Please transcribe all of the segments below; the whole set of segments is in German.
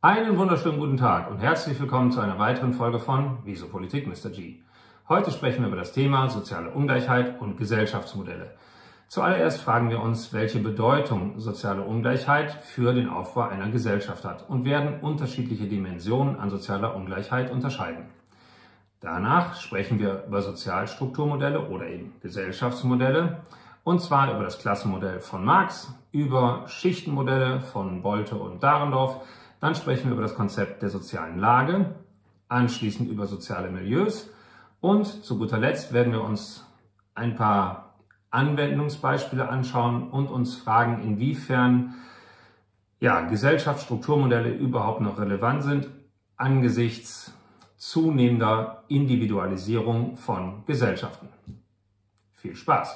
Einen wunderschönen guten Tag und herzlich willkommen zu einer weiteren Folge von Wieso Politik, Mr. G. Heute sprechen wir über das Thema soziale Ungleichheit und Gesellschaftsmodelle. Zuallererst fragen wir uns, welche Bedeutung soziale Ungleichheit für den Aufbau einer Gesellschaft hat und werden unterschiedliche Dimensionen an sozialer Ungleichheit unterscheiden. Danach sprechen wir über Sozialstrukturmodelle oder eben Gesellschaftsmodelle, und zwar über das Klassenmodell von Marx, über Schichtenmodelle von Bolte und Dahrendorf. Dann sprechen wir über das Konzept der sozialen Lage, anschließend über soziale Milieus und zu guter Letzt werden wir uns ein paar Anwendungsbeispiele anschauen und uns fragen, inwiefern Gesellschaftsstrukturmodelle überhaupt noch relevant sind angesichts zunehmender Individualisierung von Gesellschaften. Viel Spaß!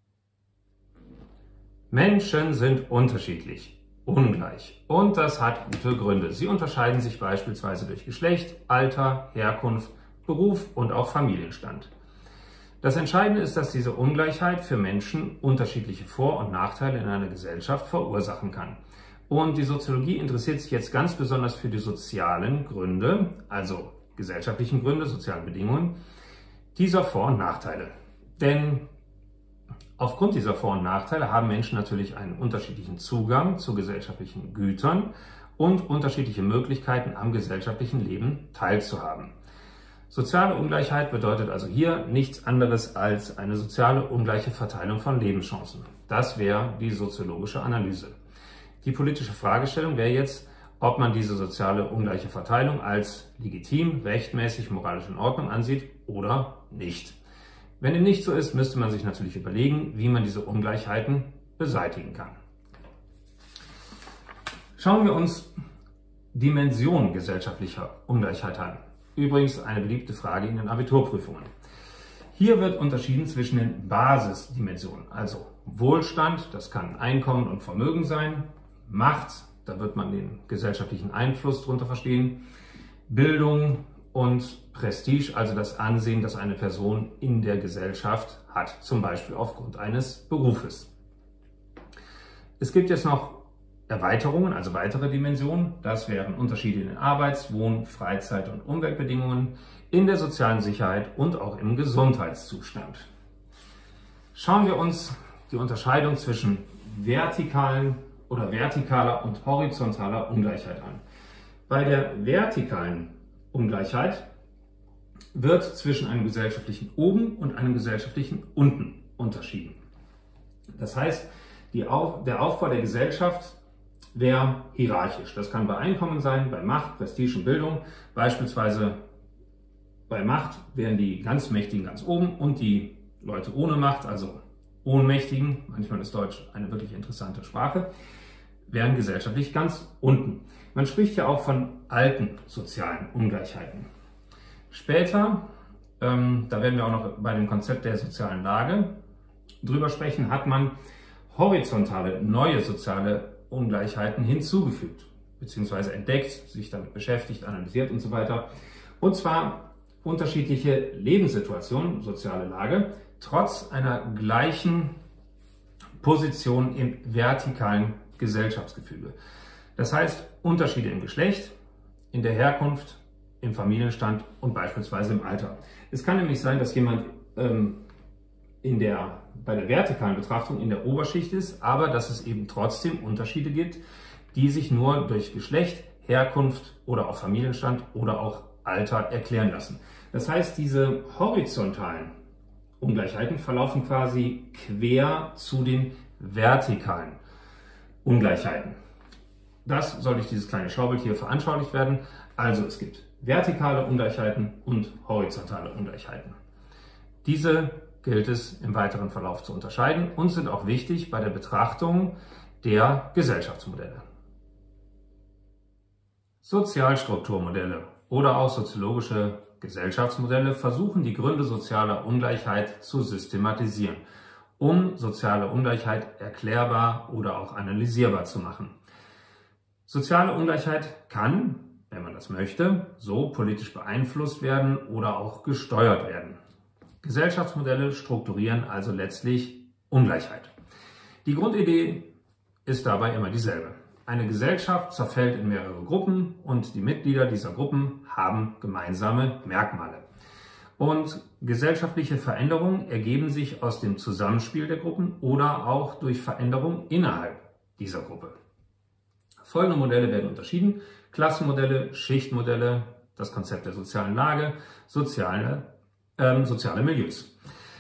Menschen sind unterschiedlich. Ungleich. Und das hat gute Gründe. Sie unterscheiden sich beispielsweise durch Geschlecht, Alter, Herkunft, Beruf und auch Familienstand. Das Entscheidende ist, dass diese Ungleichheit für Menschen unterschiedliche Vor- und Nachteile in einer Gesellschaft verursachen kann. Und die Soziologie interessiert sich jetzt ganz besonders für die sozialen Gründe, also gesellschaftlichen Gründe, sozialen Bedingungen dieser Vor- und Nachteile. Denn aufgrund dieser Vor- und Nachteile haben Menschen natürlich einen unterschiedlichen Zugang zu gesellschaftlichen Gütern und unterschiedliche Möglichkeiten am gesellschaftlichen Leben teilzuhaben. Soziale Ungleichheit bedeutet also hier nichts anderes als eine soziale ungleiche Verteilung von Lebenschancen. Das wäre die soziologische Analyse. Die politische Fragestellung wäre jetzt, ob man diese soziale ungleiche Verteilung als legitim, rechtmäßig, moralisch in Ordnung ansieht oder nicht. Wenn dem nicht so ist, müsste man sich natürlich überlegen, wie man diese Ungleichheiten beseitigen kann. Schauen wir uns Dimensionen gesellschaftlicher Ungleichheit an. Übrigens eine beliebte Frage in den Abiturprüfungen. Hier wird unterschieden zwischen den Basisdimensionen, also Wohlstand, das kann Einkommen und Vermögen sein, Macht, da wird man den gesellschaftlichen Einfluss darunter verstehen, Bildung und Prestige, also das Ansehen, das eine Person in der Gesellschaft hat, zum Beispiel aufgrund eines Berufes. Es gibt jetzt noch Erweiterungen, also weitere Dimensionen. Das wären Unterschiede in den Arbeits-, Wohn-, Freizeit- und Umweltbedingungen, in der sozialen Sicherheit und auch im Gesundheitszustand. Schauen wir uns die Unterscheidung zwischen vertikaler und horizontaler Ungleichheit an. Bei der vertikalen Ungleichheit wird zwischen einem gesellschaftlichen Oben und einem gesellschaftlichen Unten unterschieden. Das heißt, der Aufbau der Gesellschaft wäre hierarchisch. Das kann bei Einkommen sein, bei Macht, Prestige und Bildung. Beispielsweise bei Macht wären die ganz Mächtigen ganz oben und die Leute ohne Macht, also Ohnmächtigen, manchmal ist Deutsch eine wirklich interessante Sprache, wären gesellschaftlich ganz unten. Man spricht ja auch von alten sozialen Ungleichheiten. Später, da werden wir auch noch bei dem Konzept der sozialen Lage drüber sprechen, hat man horizontale, neue soziale Ungleichheiten hinzugefügt, beziehungsweise entdeckt, sich damit beschäftigt, analysiert und so weiter. Und zwar unterschiedliche Lebenssituationen, soziale Lage, trotz einer gleichen Position im vertikalen Gesellschaftsgefüge. Das heißt, Unterschiede im Geschlecht, in der Herkunft, im Familienstand und beispielsweise im Alter. Es kann nämlich sein, dass jemand bei der vertikalen Betrachtung in der Oberschicht ist, aber dass es eben trotzdem Unterschiede gibt, die sich nur durch Geschlecht, Herkunft oder auch Familienstand oder auch Alter erklären lassen. Das heißt, diese horizontalen Ungleichheiten verlaufen quasi quer zu den vertikalen Ungleichheiten. Das soll durch dieses kleine Schaubild hier veranschaulicht werden. Also es gibt vertikale Ungleichheiten und horizontale Ungleichheiten. Diese gilt es im weiteren Verlauf zu unterscheiden und sind auch wichtig bei der Betrachtung der Gesellschaftsmodelle. Sozialstrukturmodelle oder auch soziologische Gesellschaftsmodelle versuchen die Gründe sozialer Ungleichheit zu systematisieren, um soziale Ungleichheit erklärbar oder auch analysierbar zu machen. Soziale Ungleichheit kann, wenn man das möchte, so politisch beeinflusst werden oder auch gesteuert werden. Gesellschaftsmodelle strukturieren also letztlich Ungleichheit. Die Grundidee ist dabei immer dieselbe. Eine Gesellschaft zerfällt in mehrere Gruppen und die Mitglieder dieser Gruppen haben gemeinsame Merkmale. Und gesellschaftliche Veränderungen ergeben sich aus dem Zusammenspiel der Gruppen oder auch durch Veränderungen innerhalb dieser Gruppe. Folgende Modelle werden unterschieden: Klassenmodelle, Schichtmodelle, das Konzept der sozialen Lage, soziale Milieus.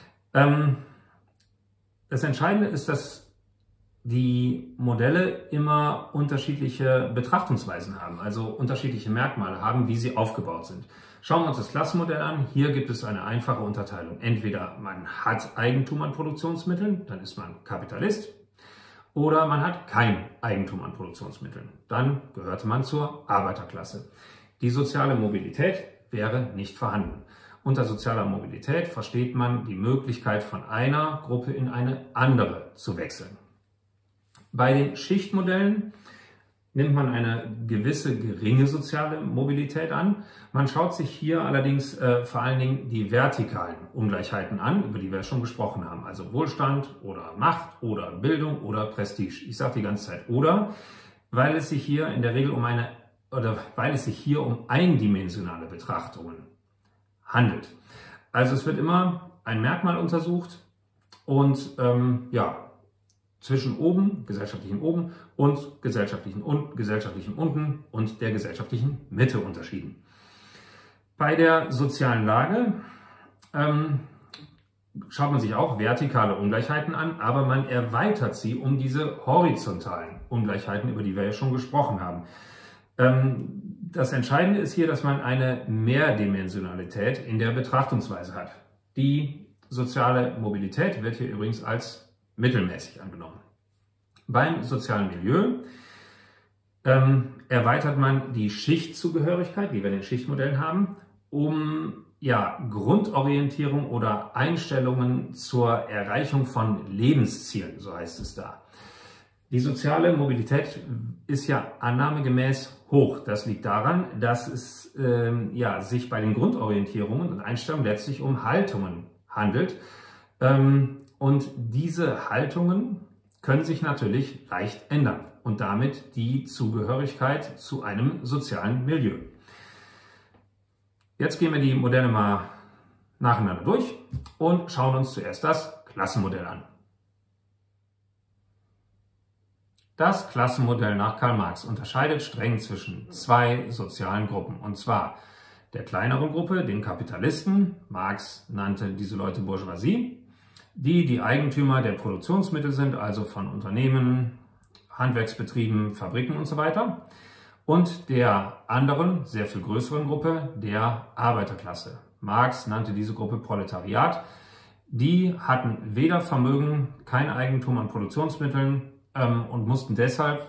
Das Entscheidende ist, dass die Modelle immer unterschiedliche Betrachtungsweisen haben, also unterschiedliche Merkmale haben, wie sie aufgebaut sind. Schauen wir uns das Klassenmodell an. Hier gibt es eine einfache Unterteilung. Entweder man hat Eigentum an Produktionsmitteln, dann ist man Kapitalist, oder man hat kein Eigentum an Produktionsmitteln, dann gehörte man zur Arbeiterklasse. Die soziale Mobilität wäre nicht vorhanden. Unter sozialer Mobilität versteht man die Möglichkeit, von einer Gruppe in eine andere zu wechseln. Bei den Schichtmodellen nimmt man eine gewisse geringe soziale Mobilität an. Man schaut sich hier allerdings vor allen Dingen die vertikalen Ungleichheiten an, über die wir schon gesprochen haben. Also Wohlstand oder Macht oder Bildung oder Prestige. Ich sage die ganze Zeit oder, weil es sich hier in der Regel um eindimensionale Betrachtungen handelt. Also es wird immer ein Merkmal untersucht und zwischen oben, gesellschaftlichem oben und gesellschaftlichem unten und der gesellschaftlichen Mitte unterschieden. Bei der sozialen Lage schaut man sich auch vertikale Ungleichheiten an, aber man erweitert sie um diese horizontalen Ungleichheiten, über die wir ja schon gesprochen haben. Das Entscheidende ist hier, dass man eine Mehrdimensionalität in der Betrachtungsweise hat. Die soziale Mobilität wird hier übrigens als mittelmäßig angenommen. Beim sozialen Milieu erweitert man die Schichtzugehörigkeit, die wir in den Schichtmodellen haben, um Grundorientierung oder Einstellungen zur Erreichung von Lebenszielen, so heißt es da. Die soziale Mobilität ist ja annahmegemäß hoch. Das liegt daran, dass es sich bei den Grundorientierungen und Einstellungen letztlich um Haltungen handelt. Und diese Haltungen können sich natürlich leicht ändern und damit die Zugehörigkeit zu einem sozialen Milieu. Jetzt gehen wir die Modelle mal nacheinander durch und schauen uns zuerst das Klassenmodell an. Das Klassenmodell nach Karl Marx unterscheidet streng zwischen zwei sozialen Gruppen, und zwar der kleineren Gruppe, den Kapitalisten, Marx nannte diese Leute Bourgeoisie, die Eigentümer der Produktionsmittel sind, also von Unternehmen, Handwerksbetrieben, Fabriken und so weiter. Und der anderen, sehr viel größeren Gruppe, der Arbeiterklasse. Marx nannte diese Gruppe Proletariat. Die hatten weder Vermögen, kein Eigentum an Produktionsmitteln und mussten deshalb,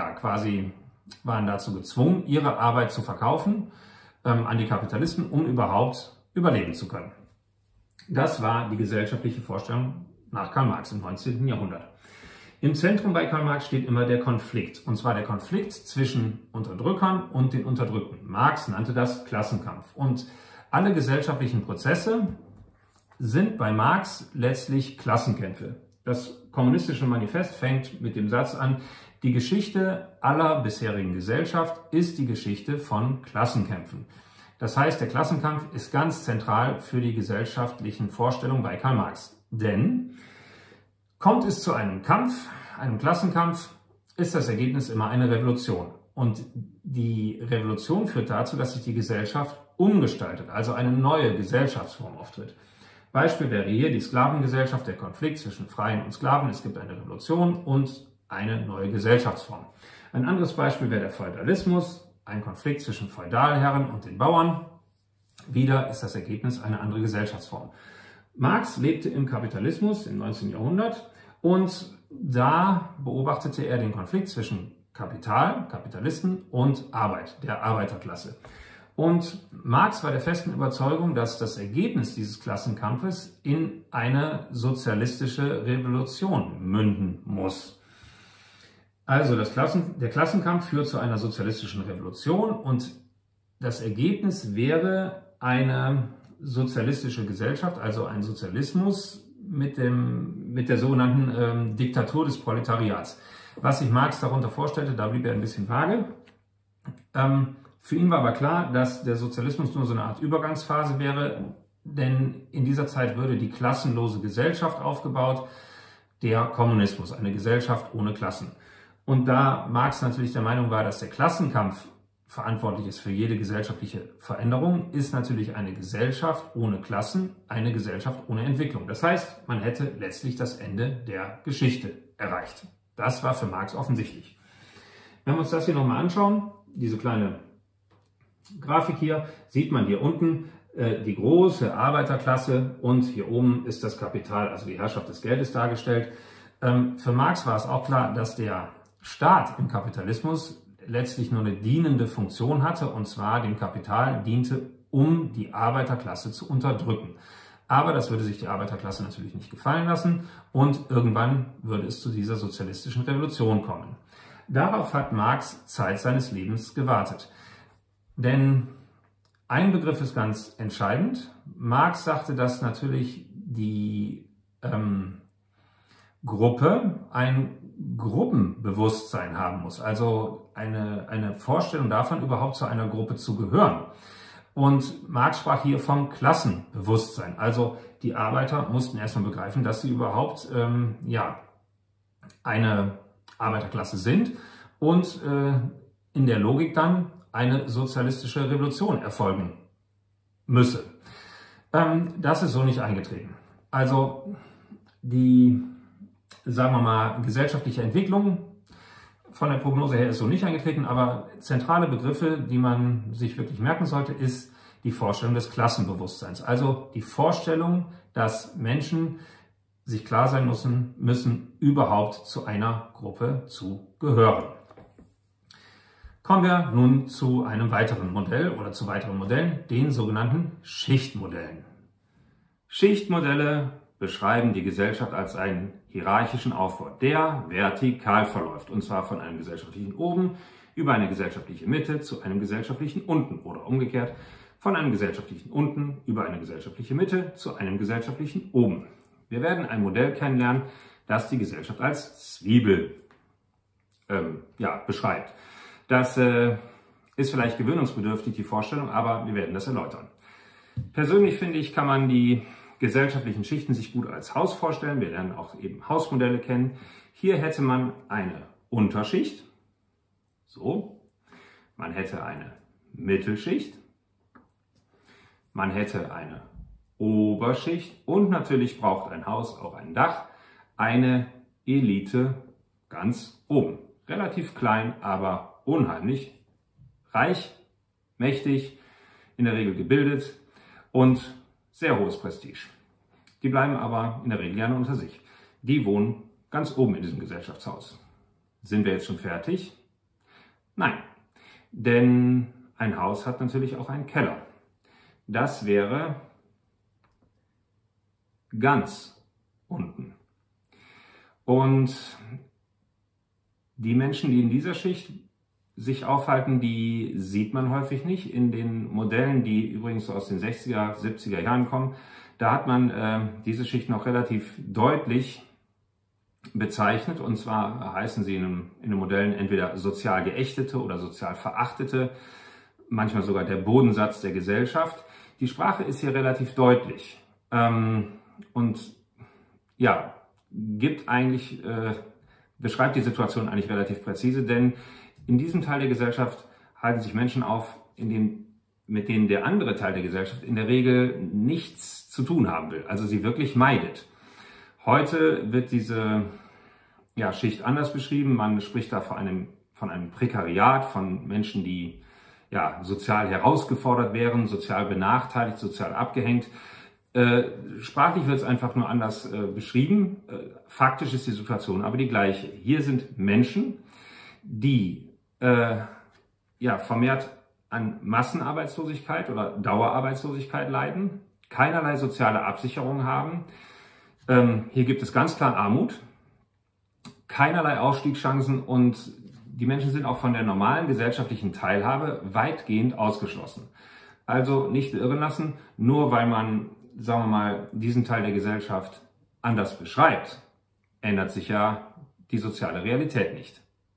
waren dazu gezwungen, ihre Arbeit zu verkaufen an die Kapitalisten, um überhaupt überleben zu können. Das war die gesellschaftliche Vorstellung nach Karl Marx im 19. Jahrhundert. Im Zentrum bei Karl Marx steht immer der Konflikt, und zwar der Konflikt zwischen Unterdrückern und den Unterdrückten. Marx nannte das Klassenkampf. Und alle gesellschaftlichen Prozesse sind bei Marx letztlich Klassenkämpfe. Das kommunistische Manifest fängt mit dem Satz an: Die Geschichte aller bisherigen Gesellschaft ist die Geschichte von Klassenkämpfen. Das heißt, der Klassenkampf ist ganz zentral für die gesellschaftlichen Vorstellungen bei Karl Marx. Denn kommt es zu einem Kampf, einem Klassenkampf, ist das Ergebnis immer eine Revolution. Und die Revolution führt dazu, dass sich die Gesellschaft umgestaltet, also eine neue Gesellschaftsform auftritt. Beispiel wäre hier die Sklavengesellschaft, der Konflikt zwischen Freien und Sklaven. Es gibt eine Revolution und eine neue Gesellschaftsform. Ein anderes Beispiel wäre der Feudalismus, ein Konflikt zwischen Feudalherren und den Bauern. Wieder ist das Ergebnis eine andere Gesellschaftsform. Marx lebte im Kapitalismus im 19. Jahrhundert und da beobachtete er den Konflikt zwischen Kapital, Kapitalisten und Arbeit, der Arbeiterklasse. Und Marx war der festen Überzeugung, dass das Ergebnis dieses Klassenkampfes in eine sozialistische Revolution münden muss. Also der Klassenkampf führt zu einer sozialistischen Revolution und das Ergebnis wäre eine sozialistische Gesellschaft, also ein Sozialismus mit der sogenannten Diktatur des Proletariats. Was sich Marx darunter vorstellte, da blieb er ein bisschen vage. Für ihn war aber klar, dass der Sozialismus nur so eine Art Übergangsphase wäre, denn in dieser Zeit würde die klassenlose Gesellschaft aufgebaut, der Kommunismus, eine Gesellschaft ohne Klassen. Und da Marx natürlich der Meinung war, dass der Klassenkampf verantwortlich ist für jede gesellschaftliche Veränderung, ist natürlich eine Gesellschaft ohne Klassen eine Gesellschaft ohne Entwicklung. Das heißt, man hätte letztlich das Ende der Geschichte erreicht. Das war für Marx offensichtlich. Wenn wir uns das hier nochmal anschauen, diese kleine Grafik hier, sieht man hier unten die große Arbeiterklasse und hier oben ist das Kapital, also die Herrschaft des Geldes dargestellt. Für Marx war es auch klar, dass der Staat im Kapitalismus letztlich nur eine dienende Funktion hatte, und zwar dem Kapital diente, um die Arbeiterklasse zu unterdrücken. Aber das würde sich die Arbeiterklasse natürlich nicht gefallen lassen und irgendwann würde es zu dieser sozialistischen Revolution kommen. Darauf hat Marx Zeit seines Lebens gewartet. Denn ein Begriff ist ganz entscheidend. Marx sagte, dass natürlich die Gruppe ein Gruppenbewusstsein haben muss, also eine Vorstellung davon, überhaupt zu einer Gruppe zu gehören. Und Marx sprach hier vom Klassenbewusstsein. Also die Arbeiter mussten erstmal begreifen, dass sie überhaupt eine Arbeiterklasse sind und in der Logik dann eine sozialistische Revolution erfolgen müsse. Das ist so nicht eingetreten. Also die, sagen wir mal, gesellschaftliche Entwicklung von der Prognose her ist so nicht eingetreten, aber zentrale Begriffe, die man sich wirklich merken sollte, ist die Vorstellung des Klassenbewusstseins. Also die Vorstellung, dass Menschen sich klar sein müssen, überhaupt zu einer Gruppe zu gehören. Kommen wir nun zu einem weiteren Modell oder zu weiteren Modellen, den sogenannten Schichtmodellen. Schichtmodelle beschreiben die Gesellschaft als einen hierarchischen Aufbau, der vertikal verläuft, und zwar von einem gesellschaftlichen Oben über eine gesellschaftliche Mitte zu einem gesellschaftlichen Unten oder umgekehrt von einem gesellschaftlichen Unten über eine gesellschaftliche Mitte zu einem gesellschaftlichen Oben. Wir werden ein Modell kennenlernen, das die Gesellschaft als Zwiebel beschreibt. Das ist vielleicht gewöhnungsbedürftig, die Vorstellung, aber wir werden das erläutern. Persönlich finde ich, kann man die gesellschaftlichen Schichten sich gut als Haus vorstellen. Wir lernen auch eben Hausmodelle kennen. Hier hätte man eine Unterschicht, so, man hätte eine Mittelschicht, man hätte eine Oberschicht und natürlich braucht ein Haus auch ein Dach, eine Elite ganz oben. Relativ klein, aber unheimlich reich, mächtig, in der Regel gebildet und sehr hohes Prestige. Die bleiben aber in der Regel gerne unter sich. Die wohnen ganz oben in diesem Gesellschaftshaus. Sind wir jetzt schon fertig? Nein, denn ein Haus hat natürlich auch einen Keller. Das wäre ganz unten. Und die Menschen, die in dieser Schicht sich aufhalten, die sieht man häufig nicht. In den Modellen, die übrigens aus den 60er, 70er Jahren kommen, da hat man diese Schicht noch relativ deutlich bezeichnet. Und zwar heißen sie in den Modellen entweder sozial Geächtete oder sozial Verachtete, manchmal sogar der Bodensatz der Gesellschaft. Die Sprache ist hier relativ deutlich und ja, beschreibt die Situation eigentlich relativ präzise, denn in diesem Teil der Gesellschaft halten sich Menschen auf, mit denen der andere Teil der Gesellschaft in der Regel nichts zu tun haben will, also sie wirklich meidet. Heute wird diese Schicht anders beschrieben. Man spricht da von einem Prekariat, von Menschen, die sozial herausgefordert wären, sozial benachteiligt, sozial abgehängt. Sprachlich wird es einfach nur anders beschrieben. Faktisch ist die Situation aber die gleiche. Hier sind Menschen, die vermehrt an Massenarbeitslosigkeit oder Dauerarbeitslosigkeit leiden, keinerlei soziale Absicherung haben. Hier gibt es ganz klar Armut, keinerlei Aufstiegschancen und die Menschen sind auch von der normalen gesellschaftlichen Teilhabe weitgehend ausgeschlossen. Also nicht beirren lassen, nur weil man, sagen wir mal, diesen Teil der Gesellschaft anders beschreibt, ändert sich ja die soziale Realität nicht.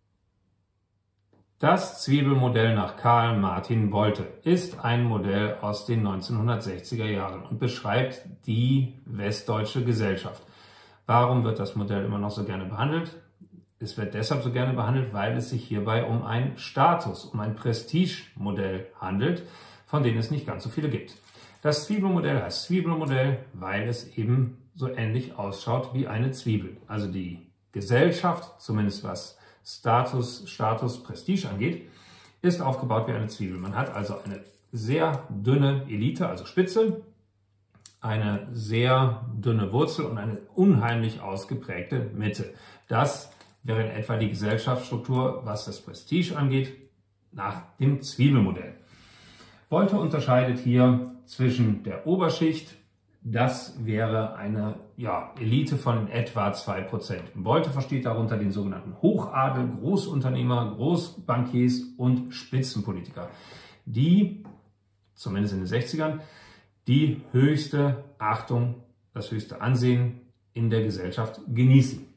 Das Zwiebelmodell nach Karl Martin Bolte ist ein Modell aus den 1960er Jahren und beschreibt die westdeutsche Gesellschaft. Warum wird das Modell immer noch so gerne behandelt? Es wird deshalb so gerne behandelt, weil es sich hierbei um ein Status, um ein Prestigemodell handelt, von denen es nicht ganz so viele gibt. Das Zwiebelmodell heißt Zwiebelmodell, weil es eben so ähnlich ausschaut wie eine Zwiebel. Also die Gesellschaft, zumindest was Status, Prestige angeht, ist aufgebaut wie eine Zwiebel. Man hat also eine sehr dünne Elite, also Spitze, eine sehr dünne Wurzel und eine unheimlich ausgeprägte Mitte. Das wäre in etwa die Gesellschaftsstruktur, was das Prestige angeht, nach dem Zwiebelmodell. Bolte unterscheidet hier zwischen der Oberschicht, das wäre eine Elite von etwa 2%. Bolte versteht darunter den sogenannten Hochadel, Großunternehmer, Großbankiers und Spitzenpolitiker, die, zumindest in den 60ern, die höchste Achtung, das höchste Ansehen in der Gesellschaft genießen.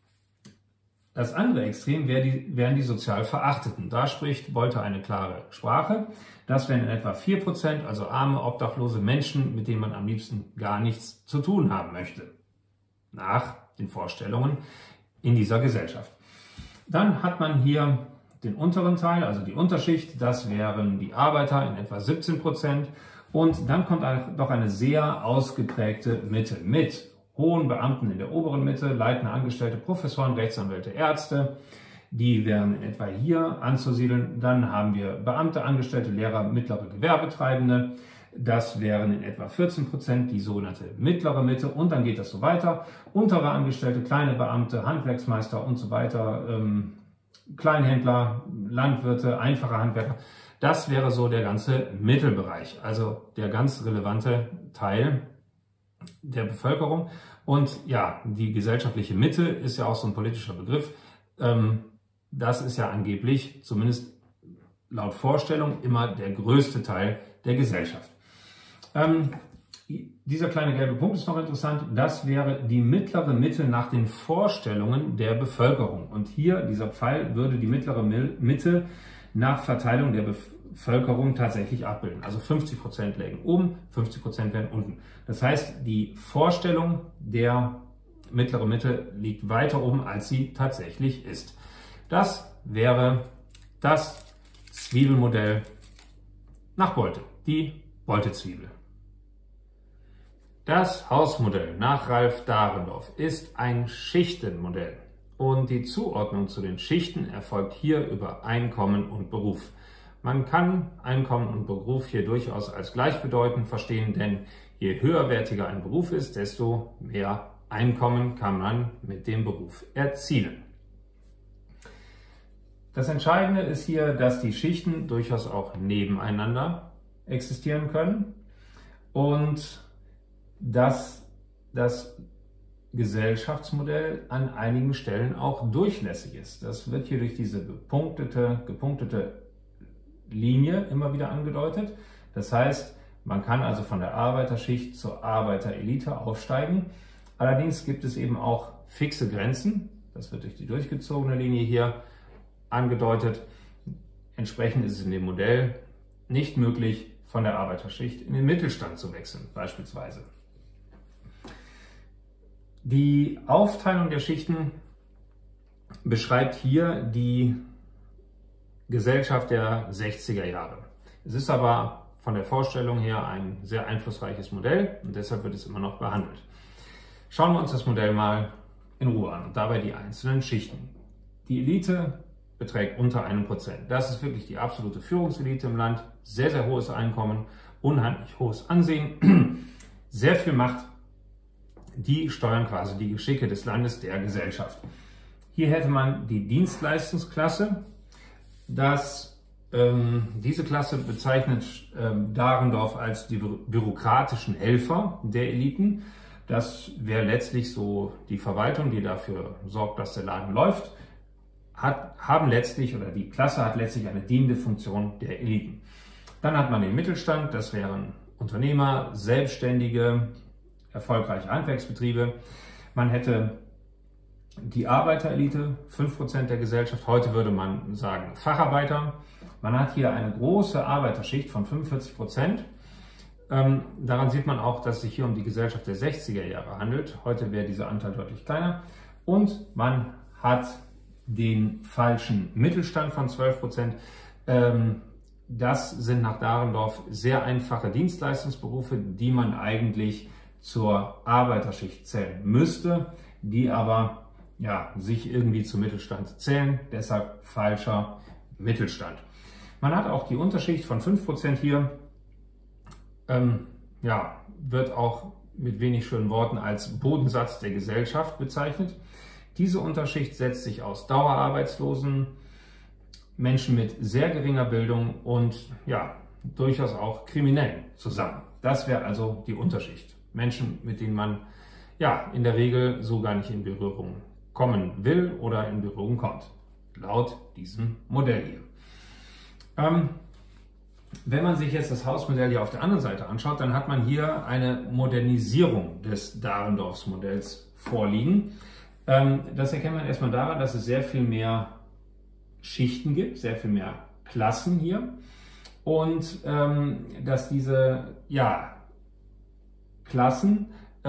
Das andere Extrem wären die sozial Verachteten. Da spricht Bolte eine klare Sprache. Das wären in etwa 4%, also arme, obdachlose Menschen, mit denen man am liebsten gar nichts zu tun haben möchte. Nach den Vorstellungen in dieser Gesellschaft. Dann hat man hier den unteren Teil, also die Unterschicht. Das wären die Arbeiter in etwa 17%. Und dann kommt doch eine sehr ausgeprägte Mitte mit hohen Beamten in der oberen Mitte, leitende Angestellte, Professoren, Rechtsanwälte, Ärzte. Die wären in etwa hier anzusiedeln. Dann haben wir Beamte, Angestellte, Lehrer, mittlere Gewerbetreibende. Das wären in etwa 14%, die sogenannte mittlere Mitte. Und dann geht das so weiter. Untere Angestellte, kleine Beamte, Handwerksmeister und so weiter, Kleinhändler, Landwirte, einfache Handwerker. Das wäre so der ganze Mittelbereich, also der ganz relevante Teil der Bevölkerung. Und ja, die gesellschaftliche Mitte ist ja auch so ein politischer Begriff. Das ist ja angeblich, zumindest laut Vorstellung, immer der größte Teil der Gesellschaft. Dieser kleine gelbe Punkt ist noch interessant. Das wäre die mittlere Mitte nach den Vorstellungen der Bevölkerung. Und hier, dieser Pfeil, würde die mittlere Mitte nach Verteilung der Bevölkerung tatsächlich abbilden. Also 50% lägen oben, 50% wären unten. Das heißt, die Vorstellung der mittleren Mitte liegt weiter oben, als sie tatsächlich ist. Das wäre das Zwiebelmodell nach Bolte, die Bolte-Zwiebel. Das Hausmodell nach Ralph Dahrendorf ist ein Schichtenmodell und die Zuordnung zu den Schichten erfolgt hier über Einkommen und Beruf. Man kann Einkommen und Beruf hier durchaus als gleichbedeutend verstehen, denn je höherwertiger ein Beruf ist, desto mehr Einkommen kann man mit dem Beruf erzielen. Das Entscheidende ist hier, dass die Schichten durchaus auch nebeneinander existieren können und dass das Gesellschaftsmodell an einigen Stellen auch durchlässig ist. Das wird hier durch diese gepunktete Linie immer wieder angedeutet. Das heißt, man kann also von der Arbeiterschicht zur Arbeiterelite aufsteigen. Allerdings gibt es eben auch fixe Grenzen. Das wird durch die durchgezogene Linie hier angedeutet. Entsprechend ist es in dem Modell nicht möglich, von der Arbeiterschicht in den Mittelstand zu wechseln, beispielsweise. Die Aufteilung der Schichten beschreibt hier die Gesellschaft der 60er Jahre. Es ist aber von der Vorstellung her ein sehr einflussreiches Modell und deshalb wird es immer noch behandelt. Schauen wir uns das Modell mal in Ruhe an und dabei die einzelnen Schichten. Die Elite beträgt unter 1%. Das ist wirklich die absolute Führungselite im Land. Sehr, sehr hohes Einkommen, unheimlich hohes Ansehen, sehr viel Macht. Die steuern quasi die Geschicke des Landes, der Gesellschaft. Hier hätte man die Dienstleistungsklasse. Diese Klasse bezeichnet Dahrendorf als die bürokratischen Helfer der Eliten. Das wäre letztlich so die Verwaltung, die dafür sorgt, dass der Laden läuft. Die Klasse hat letztlich eine dienende Funktion der Eliten. Dann hat man den Mittelstand, das wären Unternehmer, Selbstständige, erfolgreiche Handwerksbetriebe. Man hätte die Arbeiterelite, 5% der Gesellschaft, heute würde man sagen Facharbeiter. Man hat hier eine große Arbeiterschicht von 45%. Daran sieht man auch, dass es sich hier um die Gesellschaft der 60er Jahre handelt. Heute wäre dieser Anteil deutlich kleiner. Und man hat den falschen Mittelstand von 12%. Das sind nach Dahrendorf sehr einfache Dienstleistungsberufe, die man eigentlich zur Arbeiterschicht zählen müsste, die aber sich irgendwie zum Mittelstand zählen, deshalb falscher Mittelstand. Man hat auch die Unterschicht von 5% hier, wird auch mit wenig schönen Worten als Bodensatz der Gesellschaft bezeichnet. Diese Unterschicht setzt sich aus Dauerarbeitslosen, Menschen mit sehr geringer Bildung und durchaus auch Kriminellen zusammen. Das wäre also die Unterschicht. Menschen, mit denen man in der Regel so gar nicht in Berührung kommen will oder in Berührung kommt, laut diesem Modell hier. Wenn man sich jetzt das Hausmodell hier auf der anderen Seite anschaut, dann hat man hier eine Modernisierung des Dahrendorfs Modells vorliegen. Das erkennt man erstmal daran, dass es sehr viel mehr Schichten gibt, sehr viel mehr Klassen hier und dass diese Klassen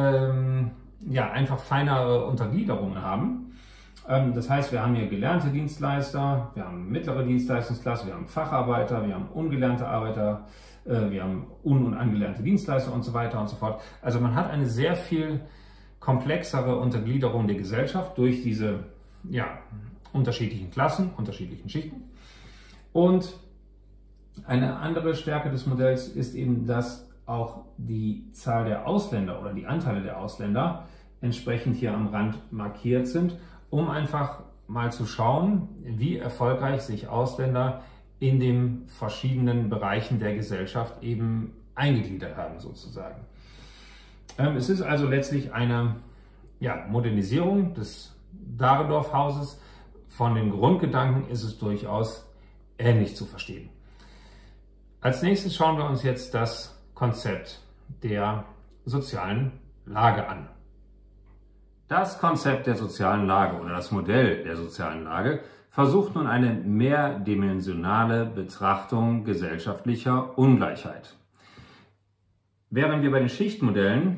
einfach feinere Untergliederungen haben. Das heißt, wir haben hier gelernte Dienstleister, wir haben mittlere Dienstleistungsklasse, wir haben Facharbeiter, wir haben ungelernte Arbeiter, wir haben un- und angelernte Dienstleister und so weiter und so fort. Also man hat eine sehr viel komplexere Untergliederung der Gesellschaft durch diese unterschiedlichen Klassen, unterschiedlichen Schichten. Und eine andere Stärke des Modells ist eben, dass auch die Zahl der Ausländer oder die Anteile der Ausländer entsprechend hier am Rand markiert sind, um einfach mal zu schauen, wie erfolgreich sich Ausländer in den verschiedenen Bereichen der Gesellschaft eben eingegliedert haben sozusagen. Es ist also letztlich eine Modernisierung des Dahrendorf-Hauses. Von den Grundgedanken ist es durchaus ähnlich zu verstehen. Als nächstes schauen wir uns jetzt das Konzept der sozialen Lage an. Das Konzept der sozialen Lage oder das Modell der sozialen Lage versucht nun eine mehrdimensionale Betrachtung gesellschaftlicher Ungleichheit. Während wir bei den Schichtmodellen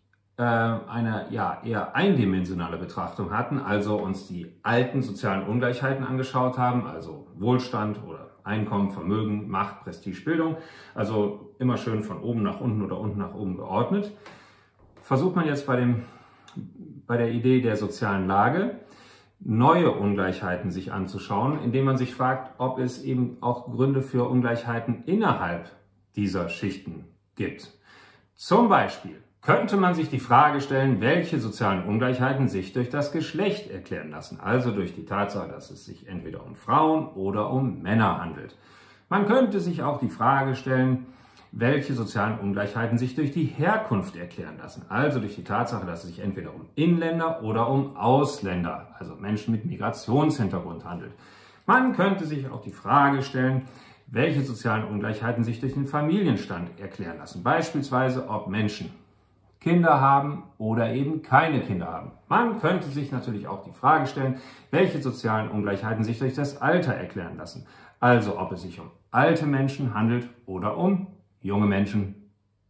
eine eher eindimensionale Betrachtung hatten, also uns die alten sozialen Ungleichheiten angeschaut haben, also Wohlstand oder Einkommen, Vermögen, Macht, Prestige, Bildung, also immer schön von oben nach unten oder unten nach oben geordnet, versucht man jetzt bei der Idee der sozialen Lage neue Ungleichheiten sich anzuschauen, indem man sich fragt, ob es eben auch Gründe für Ungleichheiten innerhalb dieser Schichten gibt. Zum Beispiel könnte man sich die Frage stellen, welche sozialen Ungleichheiten sich durch das Geschlecht erklären lassen, also durch die Tatsache, dass es sich entweder um Frauen oder um Männer handelt. Man könnte sich auch die Frage stellen, welche sozialen Ungleichheiten sich durch die Herkunft erklären lassen, also durch die Tatsache, dass es sich entweder um Inländer oder um Ausländer, also Menschen mit Migrationshintergrund handelt. Man könnte sich auch die Frage stellen, welche sozialen Ungleichheiten sich durch den Familienstand erklären lassen, beispielsweise ob Menschen Kinder haben oder eben keine Kinder haben. Man könnte sich natürlich auch die Frage stellen, welche sozialen Ungleichheiten sich durch das Alter erklären lassen, also ob es sich um alte Menschen handelt oder um junge Menschen.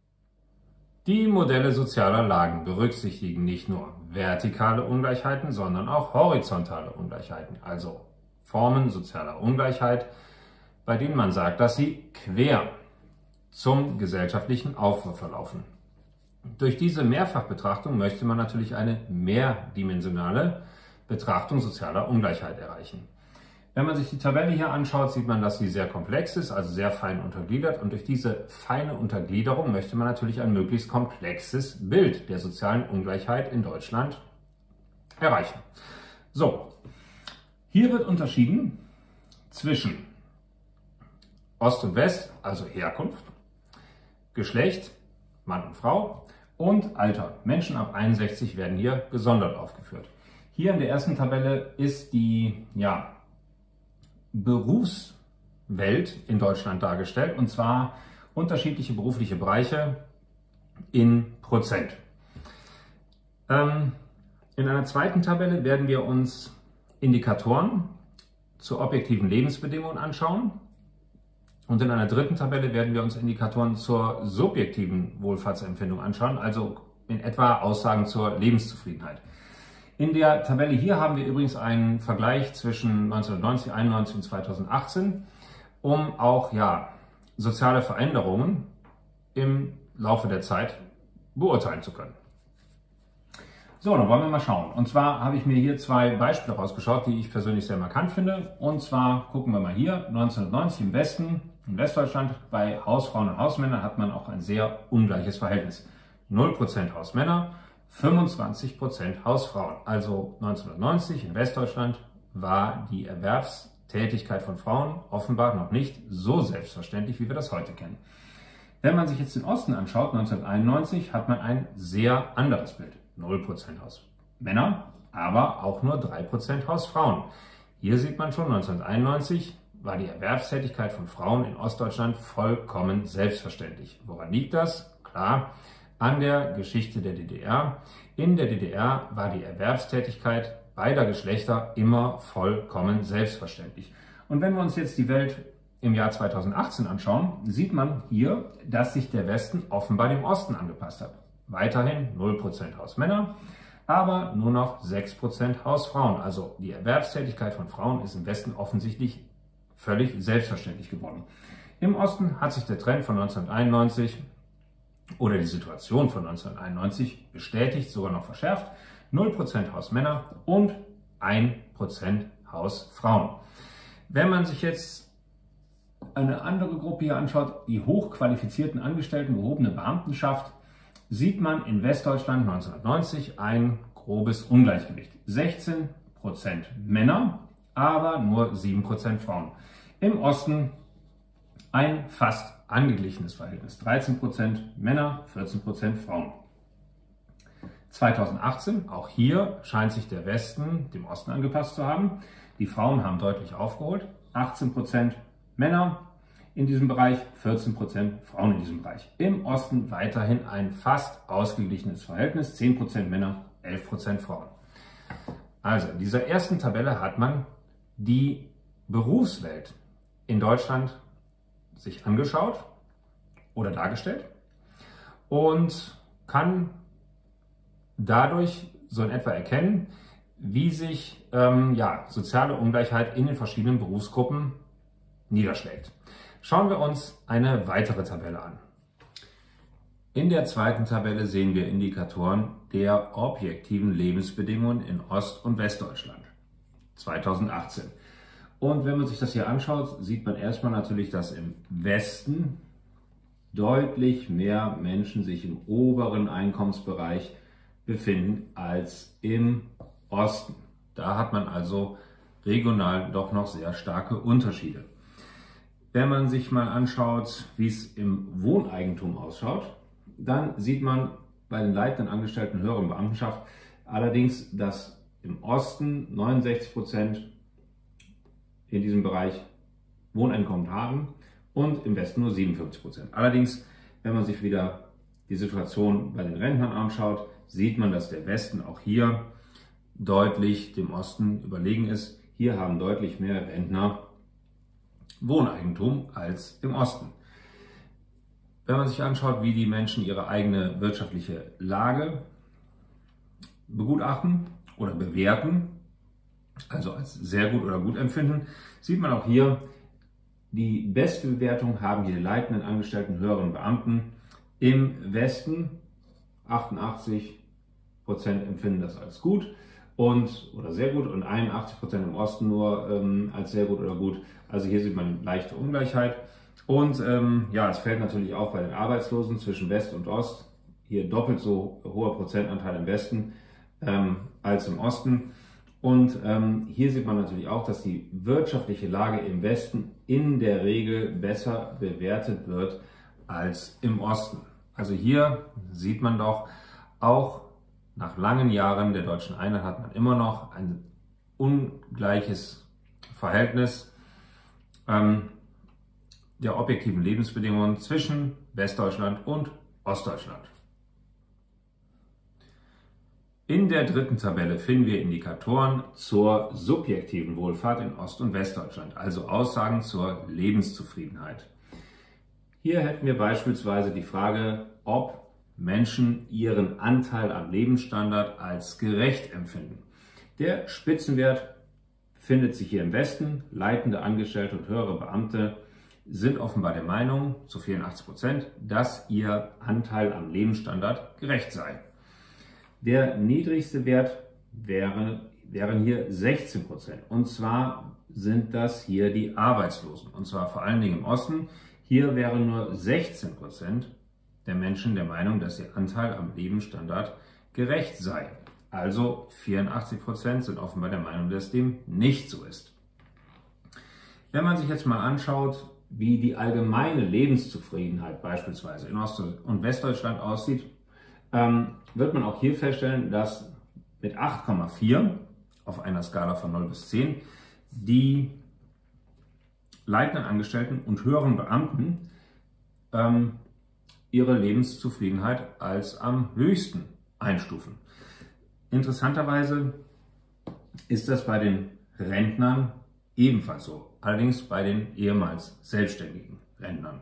Die Modelle sozialer Lagen berücksichtigen nicht nur vertikale Ungleichheiten, sondern auch horizontale Ungleichheiten, also Formen sozialer Ungleichheit, bei denen man sagt, dass sie quer zum gesellschaftlichen Aufbau verlaufen. Durch diese Mehrfachbetrachtung möchte man natürlich eine mehrdimensionale Betrachtung sozialer Ungleichheit erreichen. Wenn man sich die Tabelle hier anschaut, sieht man, dass sie sehr komplex ist, also sehr fein untergliedert. Und durch diese feine Untergliederung möchte man natürlich ein möglichst komplexes Bild der sozialen Ungleichheit in Deutschland erreichen. So, hier wird unterschieden zwischen Ost und West, also Herkunft, Geschlecht, Mann und Frau, und Alter. Menschen ab 61 werden hier gesondert aufgeführt. Hier in der ersten Tabelle ist die Berufswelt in Deutschland dargestellt, und zwar unterschiedliche berufliche Bereiche in Prozent. In einer zweiten Tabelle werden wir uns Indikatoren zu objektiven Lebensbedingungen anschauen. Und in einer dritten Tabelle werden wir uns Indikatoren zur subjektiven Wohlfahrtsempfindung anschauen, also in etwa Aussagen zur Lebenszufriedenheit. In der Tabelle hier haben wir übrigens einen Vergleich zwischen 1990, 1991 und 2018, um auch soziale Veränderungen im Laufe der Zeit beurteilen zu können. So, dann wollen wir mal schauen. Und zwar habe ich mir hier zwei Beispiele rausgeschaut, die ich persönlich sehr markant finde. Und zwar gucken wir mal hier, 1990 im Westen, in Westdeutschland, bei Hausfrauen und Hausmännern hat man auch ein sehr ungleiches Verhältnis. 0% Hausmänner, 25% Hausfrauen. Also 1990 in Westdeutschland war die Erwerbstätigkeit von Frauen offenbar noch nicht so selbstverständlich, wie wir das heute kennen. Wenn man sich jetzt den Osten anschaut, 1991, hat man ein sehr anderes Bild. 0% Hausmänner, aber auch nur 3% Hausfrauen. Hier sieht man schon, 1991 war die Erwerbstätigkeit von Frauen in Ostdeutschland vollkommen selbstverständlich. Woran liegt das? Klar, an der Geschichte der DDR. In der DDR war die Erwerbstätigkeit beider Geschlechter immer vollkommen selbstverständlich. Und wenn wir uns jetzt die Welt im Jahr 2018 anschauen, sieht man hier, dass sich der Westen offenbar dem Osten angepasst hat. Weiterhin 0% Hausmänner, aber nur noch 6% Hausfrauen. Also die Erwerbstätigkeit von Frauen ist im Westen offensichtlich völlig selbstverständlich geworden. Im Osten hat sich der Trend von 1991 oder die Situation von 1991 bestätigt, sogar noch verschärft. 0% Hausmänner und 1% Hausfrauen. Wenn man sich jetzt eine andere Gruppe hier anschaut, die hochqualifizierten Angestellten, gehobene Beamtenschaft, sieht man in Westdeutschland 1990 ein grobes Ungleichgewicht. 16% Männer, aber nur 7% Frauen. Im Osten ein fast angeglichenes Verhältnis. 13% Männer, 14% Frauen. 2018, auch hier scheint sich der Westen dem Osten angepasst zu haben. Die Frauen haben deutlich aufgeholt. 18% Männer in diesem Bereich, 14% Frauen in diesem Bereich. Im Osten weiterhin ein fast ausgeglichenes Verhältnis. 10% Männer, 11% Frauen. Also in dieser ersten Tabelle hat man die Berufswelt in Deutschland sich angeschaut oder dargestellt und kann dadurch so in etwa erkennen, wie sich soziale Ungleichheit in den verschiedenen Berufsgruppen niederschlägt. Schauen wir uns eine weitere Tabelle an. In der zweiten Tabelle sehen wir Indikatoren der objektiven Lebensbedingungen in Ost- und Westdeutschland 2018. Und wenn man sich das hier anschaut, sieht man erstmal natürlich, dass im Westen deutlich mehr Menschen sich im oberen Einkommensbereich befinden als im Osten. Da hat man also regional doch noch sehr starke Unterschiede. Wenn man sich mal anschaut, wie es im Wohneigentum ausschaut, dann sieht man bei den leitenden Angestellten höheren Beamtenschaft allerdings, dass im Osten 69% in diesem Bereich Wohneinkommen haben und im Westen nur 57%. Allerdings, wenn man sich wieder die Situation bei den Rentnern anschaut, sieht man, dass der Westen auch hier deutlich dem Osten überlegen ist. Hier haben deutlich mehr Rentner Wohneigentum als im Osten. Wenn man sich anschaut, wie die Menschen ihre eigene wirtschaftliche Lage begutachten oder bewerten, also als sehr gut oder gut empfinden, sieht man auch hier, die beste Bewertung haben die leitenden Angestellten, höheren Beamten im Westen. 88% empfinden das als gut oder sehr gut und 81% im Osten nur als sehr gut oder gut. Also hier sieht man leichte Ungleichheit. Und es fällt natürlich auch bei den Arbeitslosen zwischen West und Ost. Hier doppelt so hoher Prozentanteil im Westen als im Osten. Und hier sieht man natürlich auch, dass die wirtschaftliche Lage im Westen in der Regel besser bewertet wird als im Osten. Also hier sieht man doch, auch nach langen Jahren der deutschen Einheit hat man immer noch ein ungleiches Verhältnis der objektiven Lebensbedingungen zwischen Westdeutschland und Ostdeutschland. In der dritten Tabelle finden wir Indikatoren zur subjektiven Wohlfahrt in Ost- und Westdeutschland, also Aussagen zur Lebenszufriedenheit. Hier hätten wir beispielsweise die Frage, ob Menschen ihren Anteil am Lebensstandard als gerecht empfinden. Der Spitzenwert findet sich hier im Westen. Leitende Angestellte und höhere Beamte sind offenbar der Meinung, zu 84%, dass ihr Anteil am Lebensstandard gerecht sei. Der niedrigste Wert wären hier 16%. Und zwar sind das hier die Arbeitslosen. Und zwar vor allen Dingen im Osten. Hier wären nur 16% der Menschen der Meinung, dass ihr Anteil am Lebensstandard gerecht sei. Also 84% sind offenbar der Meinung, dass dem nicht so ist. Wenn man sich jetzt mal anschaut, wie die allgemeine Lebenszufriedenheit beispielsweise in Ost- und Westdeutschland aussieht, wird man auch hier feststellen, dass mit 8,4 auf einer Skala von 0 bis 10 die leitenden Angestellten und höheren Beamten ihre Lebenszufriedenheit als am höchsten einstufen. Interessanterweise ist das bei den Rentnern ebenfalls so, allerdings bei den ehemals selbstständigen Rentnern.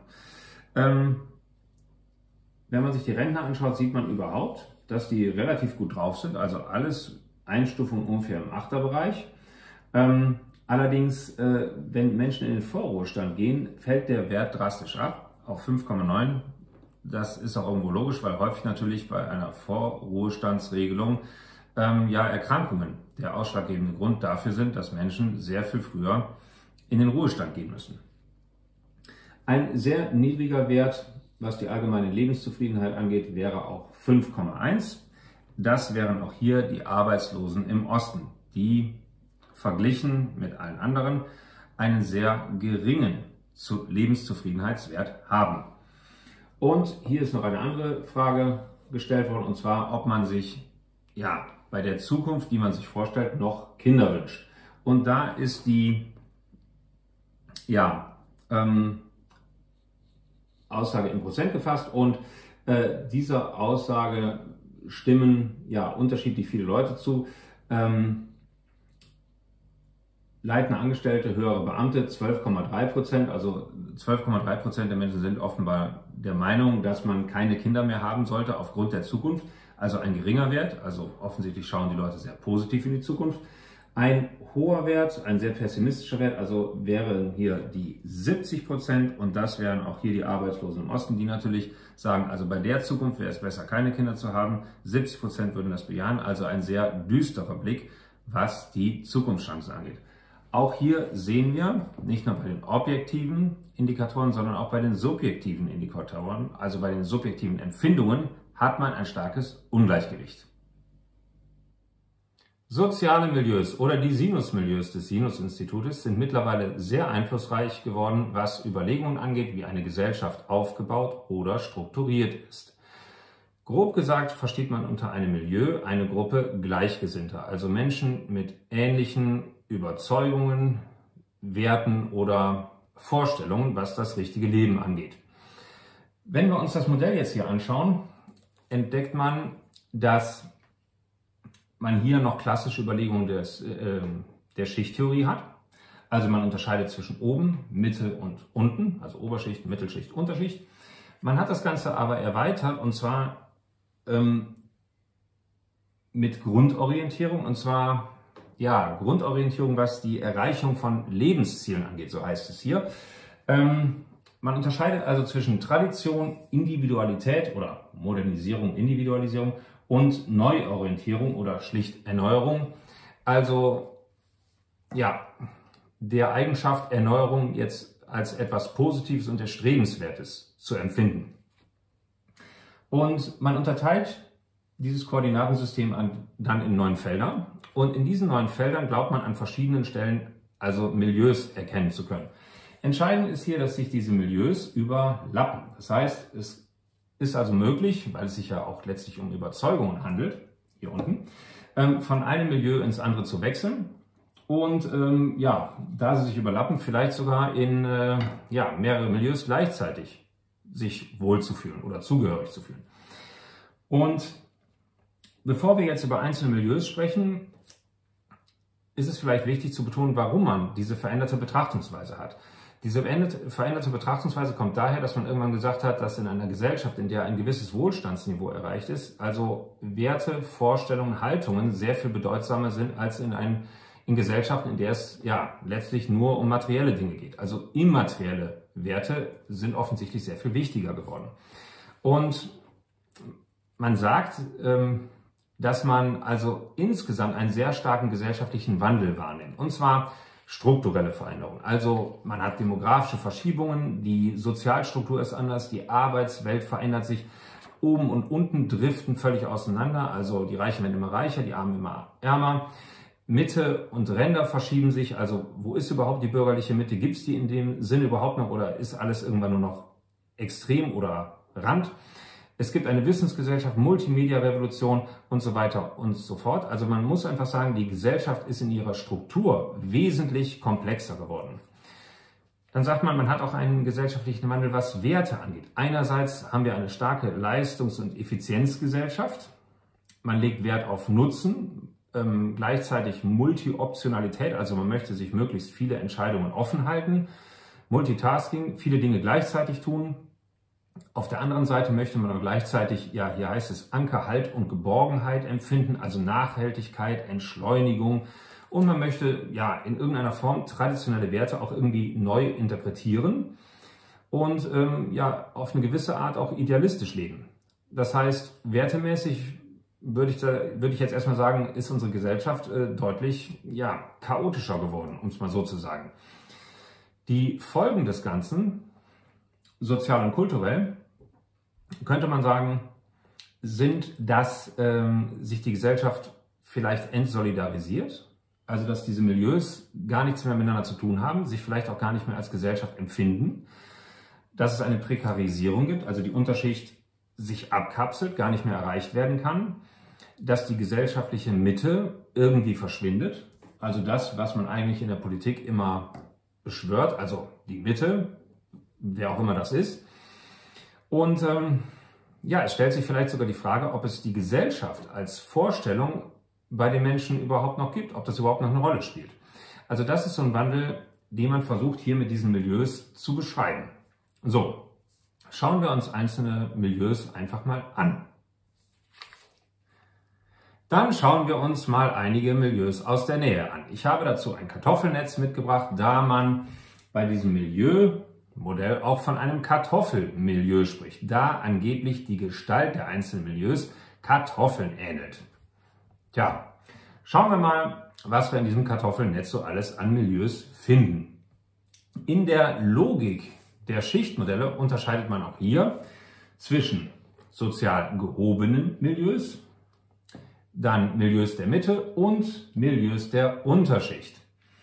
Wenn man sich die Rentner anschaut, sieht man überhaupt, dass die relativ gut drauf sind, also alles Einstufungen ungefähr im 8er-Bereich. Allerdings, wenn Menschen in den Vorruhestand gehen, fällt der Wert drastisch ab auf 5,9. Das ist auch irgendwo logisch, weil häufig natürlich bei einer Vorruhestandsregelung Erkrankungen der ausschlaggebende Grund dafür sind, dass Menschen sehr viel früher in den Ruhestand gehen müssen. Ein sehr niedriger Wert, was die allgemeine Lebenszufriedenheit angeht, wäre auch 5,1. Das wären auch hier die Arbeitslosen im Osten, die verglichen mit allen anderen einen sehr geringen Lebenszufriedenheitswert haben. Und hier ist noch eine andere Frage gestellt worden, und zwar, ob man sich bei der Zukunft, die man sich vorstellt, noch Kinder wünscht. Und da ist die Aussage in Prozent gefasst, und dieser Aussage stimmen unterschiedlich viele Leute zu. Leitende Angestellte, höhere Beamte 12,3%, also 12,3% der Menschen sind offenbar der Meinung, dass man keine Kinder mehr haben sollte aufgrund der Zukunft, also ein geringer Wert, also offensichtlich schauen die Leute sehr positiv in die Zukunft. Ein hoher Wert, ein sehr pessimistischer Wert, also wären hier die 70%, und das wären auch hier die Arbeitslosen im Osten, die natürlich sagen, also bei der Zukunft wäre es besser, keine Kinder zu haben. 70% würden das bejahen, also ein sehr düsterer Blick, was die Zukunftschancen angeht. Auch hier sehen wir, nicht nur bei den objektiven Indikatoren, sondern auch bei den subjektiven Indikatoren, also bei den subjektiven Empfindungen, hat man ein starkes Ungleichgewicht. Soziale Milieus oder die Sinusmilieus des Sinus-Institutes sind mittlerweile sehr einflussreich geworden, was Überlegungen angeht, wie eine Gesellschaft aufgebaut oder strukturiert ist. Grob gesagt versteht man unter einem Milieu eine Gruppe Gleichgesinnter, also Menschen mit ähnlichen Überzeugungen, Werten oder Vorstellungen, was das richtige Leben angeht. Wenn wir uns das Modell jetzt hier anschauen, entdeckt man, dass man hier noch klassische Überlegungen der Schichttheorie hat. Also man unterscheidet zwischen oben, Mitte und unten, also Oberschicht, Mittelschicht, Unterschicht. Man hat das Ganze aber erweitert, und zwar mit Grundorientierung, und zwar Grundorientierung, was die Erreichung von Lebenszielen angeht, so heißt es hier. Man unterscheidet also zwischen Tradition, Individualität oder Modernisierung, Individualisierung und Neuorientierung oder schlicht Erneuerung. Also der Eigenschaft Erneuerung jetzt als etwas Positives und Erstrebenswertes zu empfinden. Und man unterteilt dieses Koordinatensystem dann in 9 Felder. Und in diesen 9 Feldern glaubt man an verschiedenen Stellen also Milieus erkennen zu können. Entscheidend ist hier, dass sich diese Milieus überlappen. Das heißt, es ist also möglich, weil es sich ja auch letztlich um Überzeugungen handelt, hier unten, von einem Milieu ins andere zu wechseln. Und da sie sich überlappen, vielleicht sogar in mehrere Milieus gleichzeitig sich wohlzufühlen oder zugehörig zu fühlen. Und Bevor wir jetzt über einzelne Milieus sprechen, ist es vielleicht wichtig zu betonen, warum man diese veränderte Betrachtungsweise hat. Diese veränderte Betrachtungsweise kommt daher, dass man irgendwann gesagt hat, dass in einer Gesellschaft, in der ein gewisses Wohlstandsniveau erreicht ist, also Werte, Vorstellungen, Haltungen sehr viel bedeutsamer sind als in Gesellschaften, in der es ja letztlich nur um materielle Dinge geht. Also immaterielle Werte sind offensichtlich sehr viel wichtiger geworden. Und man sagt, dass man also insgesamt einen sehr starken gesellschaftlichen Wandel wahrnimmt. Und zwar strukturelle Veränderungen. Also man hat demografische Verschiebungen, die Sozialstruktur ist anders, die Arbeitswelt verändert sich, oben und unten driften völlig auseinander. Also die Reichen werden immer reicher, die Armen immer ärmer. Mitte und Ränder verschieben sich. Also wo ist überhaupt die bürgerliche Mitte? Gibt es die in dem Sinne überhaupt noch oder ist alles irgendwann nur noch extrem oder Rand? Es gibt eine Wissensgesellschaft, Multimedia-Revolution und so weiter und so fort. Also man muss einfach sagen, die Gesellschaft ist in ihrer Struktur wesentlich komplexer geworden. Dann sagt man, man hat auch einen gesellschaftlichen Wandel, was Werte angeht. Einerseits haben wir eine starke Leistungs- und Effizienzgesellschaft. Man legt Wert auf Nutzen, gleichzeitig Multi-Optionalität, also man möchte sich möglichst viele Entscheidungen offen halten. Multitasking, viele Dinge gleichzeitig tun. Auf der anderen Seite möchte man aber gleichzeitig, ja, hier heißt es Anker, Halt und Geborgenheit empfinden, also Nachhaltigkeit, Entschleunigung. Und man möchte, ja, in irgendeiner Form traditionelle Werte auch irgendwie neu interpretieren und, ja, auf eine gewisse Art auch idealistisch leben. Das heißt, wertemäßig würde ich jetzt erstmal sagen, ist unsere Gesellschaft deutlich, ja, chaotischer geworden, um es mal so zu sagen. Die Folgen des Ganzen, sozial und kulturell, könnte man sagen, sind, dass sich die Gesellschaft vielleicht entsolidarisiert, also dass diese Milieus gar nichts mehr miteinander zu tun haben, sich vielleicht auch gar nicht mehr als Gesellschaft empfinden, dass es eine Prekarisierung gibt, also die Unterschicht sich abkapselt, gar nicht mehr erreicht werden kann, dass die gesellschaftliche Mitte irgendwie verschwindet, also das, was man eigentlich in der Politik immer beschwört, also die Mitte, wer auch immer das ist. Und ja, es stellt sich vielleicht sogar die Frage, ob es die Gesellschaft als Vorstellung bei den Menschen überhaupt noch gibt, ob das überhaupt noch eine Rolle spielt. Also das ist so ein Wandel, den man versucht hier mit diesen Milieus zu beschreiben. So, schauen wir uns einzelne Milieus einfach mal an. Dann schauen wir uns mal einige Milieus aus der Nähe an. Ich habe dazu ein Kartoffelnetz mitgebracht, da man bei diesem Milieumodell auch von einem Kartoffelmilieu spricht, da angeblich die Gestalt der einzelnen Milieus Kartoffeln ähnelt. Tja, schauen wir mal, was wir in diesem Kartoffelnetz so alles an Milieus finden. In der Logik der Schichtmodelle unterscheidet man auch hier zwischen sozial gehobenen Milieus, dann Milieus der Mitte und Milieus der Unterschicht.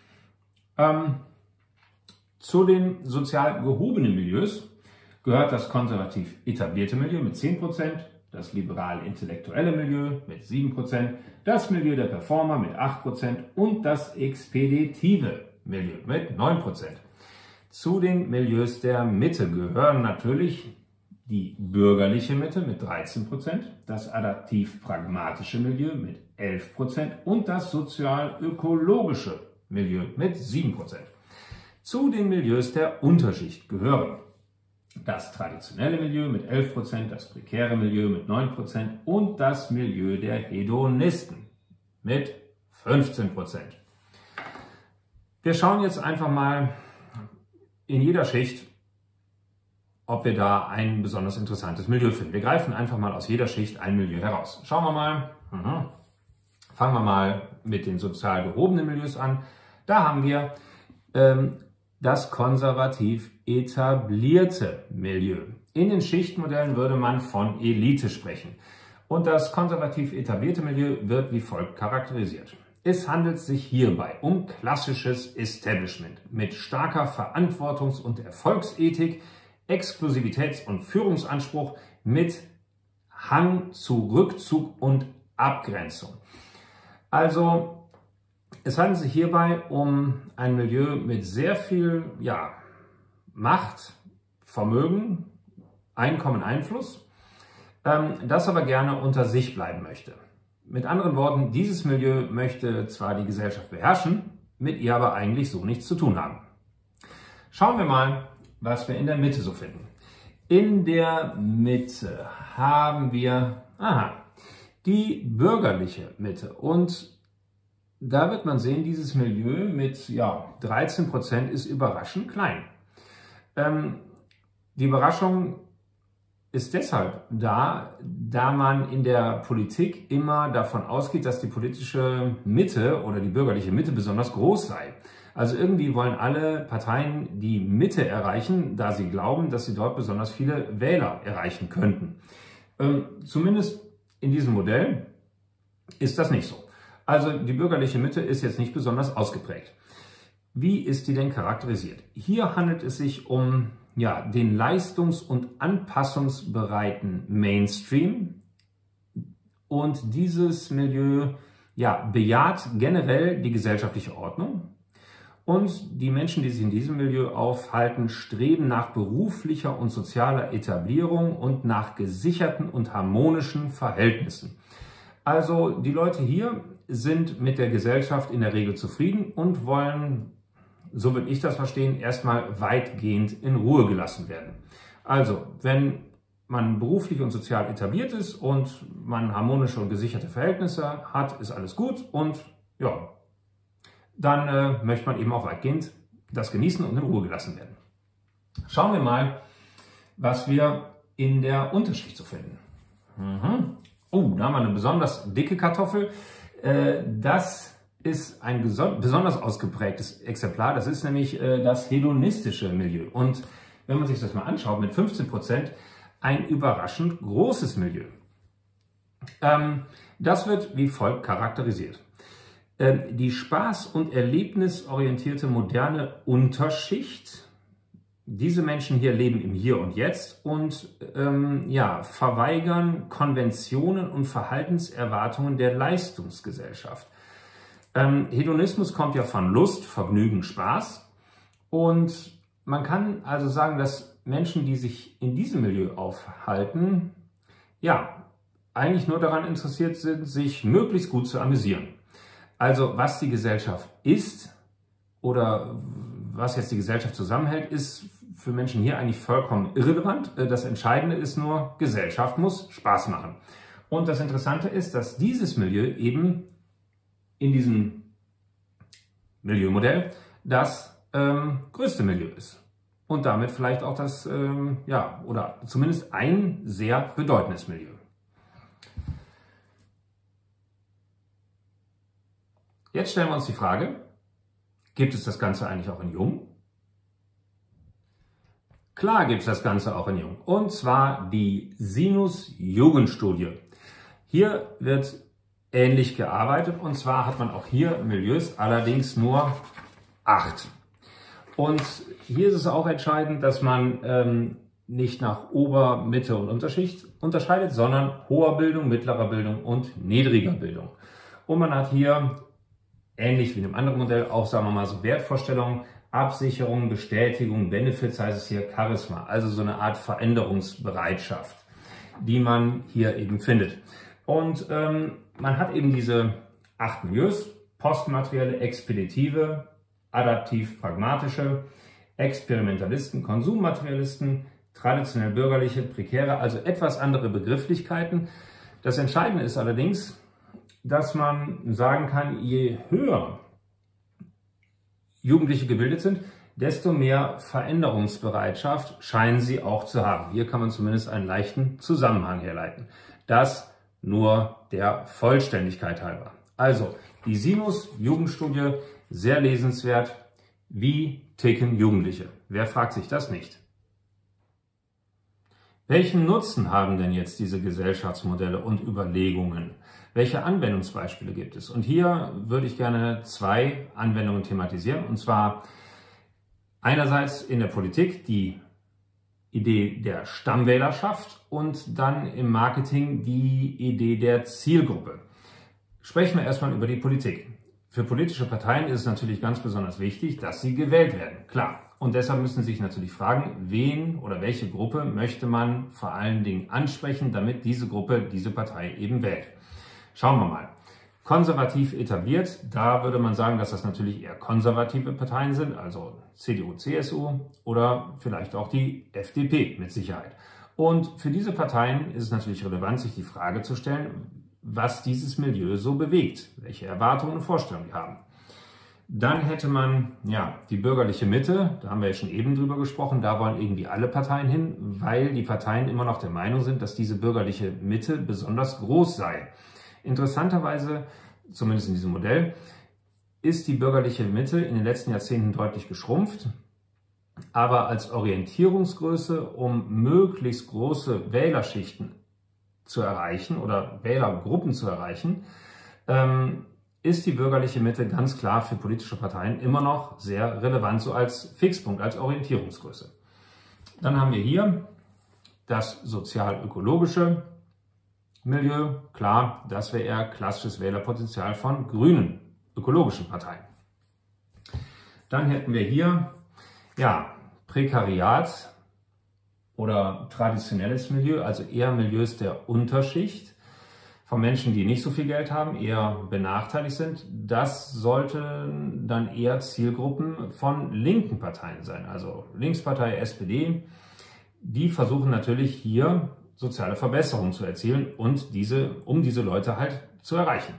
Zu den sozial gehobenen Milieus gehört das konservativ etablierte Milieu mit 10%, das liberal-intellektuelle Milieu mit 7%, das Milieu der Performer mit 8% und das expeditive Milieu mit 9%. Zu den Milieus der Mitte gehören natürlich die bürgerliche Mitte mit 13%, das adaptiv-pragmatische Milieu mit 11% und das sozial-ökologische Milieu mit 7%. Zu den Milieus der Unterschicht gehören das traditionelle Milieu mit 11%, das prekäre Milieu mit 9% und das Milieu der Hedonisten mit 15%. Wir schauen jetzt einfach mal in jeder Schicht, ob wir da ein besonders interessantes Milieu finden. Wir greifen einfach mal aus jeder Schicht ein Milieu heraus. Schauen wir mal. Fangen wir mal mit den sozial gehobenen Milieus an. Da haben wir das konservativ etablierte Milieu. In den Schichtmodellen würde man von Elite sprechen. Und das konservativ etablierte Milieu wird wie folgt charakterisiert. Es handelt sich hierbei um klassisches Establishment mit starker Verantwortungs- und Erfolgsethik, Exklusivitäts- und Führungsanspruch mit Hang zu Rückzug und Abgrenzung. Also es handelt sich hierbei um ein Milieu mit sehr viel Macht, Vermögen, Einkommen, Einfluss, das aber gerne unter sich bleiben möchte. Mit anderen Worten, dieses Milieu möchte zwar die Gesellschaft beherrschen, mit ihr aber eigentlich so nichts zu tun haben. Schauen wir mal, was wir in der Mitte so finden. In der Mitte haben wir die bürgerliche Mitte. Und da wird man sehen, dieses Milieu mit 13% ist überraschend klein. Die Überraschung ist deshalb da man in der Politik immer davon ausgeht, dass die politische Mitte oder die bürgerliche Mitte besonders groß sei. Also irgendwie wollen alle Parteien die Mitte erreichen, da sie glauben, dass sie dort besonders viele Wähler erreichen könnten. Zumindest in diesem Modell ist das nicht so. Also die bürgerliche Mitte ist jetzt nicht besonders ausgeprägt. Wie ist die denn charakterisiert? Hier handelt es sich um den leistungs- und anpassungsbereiten Mainstream. Und dieses Milieu bejaht generell die gesellschaftliche Ordnung. Und die Menschen, die sich in diesem Milieu aufhalten, streben nach beruflicher und sozialer Etablierung und nach gesicherten und harmonischen Verhältnissen. Also die Leute hier sind mit der Gesellschaft in der Regel zufrieden und wollen, so würde ich das verstehen, erstmal weitgehend in Ruhe gelassen werden. Also, wenn man beruflich und sozial etabliert ist und man harmonische und gesicherte Verhältnisse hat, ist alles gut und dann möchte man eben auch weitgehend das genießen und in Ruhe gelassen werden. Schauen wir mal, was wir in der Unterschicht so finden. Da haben wir eine besonders dicke Kartoffel. Das ist ein besonders ausgeprägtes Exemplar. Das ist nämlich das hedonistische Milieu. Und wenn man sich das mal anschaut, mit 15% ein überraschend großes Milieu. Das wird wie folgt charakterisiert. Die spaß- und erlebnisorientierte moderne Unterschicht. Diese Menschen hier leben im Hier und Jetzt und verweigern Konventionen und Verhaltenserwartungen der Leistungsgesellschaft. Hedonismus kommt ja von Lust, Vergnügen, Spaß. Und man kann also sagen, dass Menschen, die sich in diesem Milieu aufhalten, eigentlich nur daran interessiert sind, sich möglichst gut zu amüsieren. Also was die Gesellschaft ist oder was jetzt die Gesellschaft zusammenhält, ist für Menschen hier eigentlich vollkommen irrelevant. Das Entscheidende ist nur, Gesellschaft muss Spaß machen. Und das Interessante ist, dass dieses Milieu eben in diesem Milieumodell das größte Milieu ist. Und damit vielleicht auch das, oder zumindest ein sehr bedeutendes Milieu. Jetzt stellen wir uns die Frage, gibt es das Ganze eigentlich auch in Jung? Klar gibt es das Ganze auch in Jung. Und zwar die Sinus-Jugendstudie. Hier wird ähnlich gearbeitet und zwar hat man auch hier Milieus, allerdings nur 8. Und hier ist es auch entscheidend, dass man nicht nach Ober-, Mitte- und Unterschicht unterscheidet, sondern hoher Bildung, mittlerer Bildung und niedriger Bildung. Und man hat hier, ähnlich wie in einem anderen Modell, auch, sagen wir mal, so Wertvorstellungen, Absicherung, Bestätigung, Benefits heißt es hier, Charisma, also so eine Art Veränderungsbereitschaft, die man hier eben findet. Und man hat eben diese 8 Milieus: postmaterielle, expeditive, adaptiv-pragmatische, Experimentalisten, Konsummaterialisten, traditionell bürgerliche, prekäre, also etwas andere Begrifflichkeiten. Das Entscheidende ist allerdings, dass man sagen kann, je höher Jugendliche gebildet sind, desto mehr Veränderungsbereitschaft scheinen sie auch zu haben. Hier kann man zumindest einen leichten Zusammenhang herleiten. Das nur der Vollständigkeit halber. Also, die Sinus-Jugendstudie, sehr lesenswert. Wie ticken Jugendliche? Wer fragt sich das nicht? Welchen Nutzen haben denn jetzt diese Gesellschaftsmodelle und Überlegungen? Welche Anwendungsbeispiele gibt es? Und hier würde ich gerne 2 Anwendungen thematisieren. Und zwar einerseits in der Politik die Idee der Stammwählerschaft und dann im Marketing die Idee der Zielgruppe. Sprechen wir erstmal über die Politik. Für politische Parteien ist es natürlich ganz besonders wichtig, dass sie gewählt werden. Klar. Und deshalb müssen Sie sich natürlich fragen, wen oder welche Gruppe möchte man vor allen Dingen ansprechen, damit diese Gruppe diese Partei eben wählt. Schauen wir mal. Konservativ etabliert, da würde man sagen, dass das natürlich eher konservative Parteien sind, also CDU, CSU oder vielleicht auch die FDP mit Sicherheit. Und für diese Parteien ist es natürlich relevant, sich die Frage zu stellen, was dieses Milieu so bewegt, welche Erwartungen und Vorstellungen die haben. Dann hätte man die bürgerliche Mitte, da haben wir ja schon eben drüber gesprochen, da wollen irgendwie alle Parteien hin, weil die Parteien immer noch der Meinung sind, dass diese bürgerliche Mitte besonders groß sei. Interessanterweise, zumindest in diesem Modell, ist die bürgerliche Mitte in den letzten Jahrzehnten deutlich geschrumpft, aber als Orientierungsgröße, um möglichst große Wählerschichten zu erreichen oder Wählergruppen zu erreichen, ist die bürgerliche Mitte ganz klar für politische Parteien immer noch sehr relevant, so als Fixpunkt, als Orientierungsgröße. Dann haben wir hier das sozial-ökologische Milieu, klar, das wäre eher klassisches Wählerpotenzial von grünen, ökologischen Parteien. Dann hätten wir hier, Prekariat oder traditionelles Milieu, also eher Milieus der Unterschicht, von Menschen, die nicht so viel Geld haben, eher benachteiligt sind. Das sollten dann eher Zielgruppen von linken Parteien sein, also Linkspartei, SPD. Die versuchen natürlich hier soziale Verbesserungen zu erzielen und um diese Leute halt zu erreichen.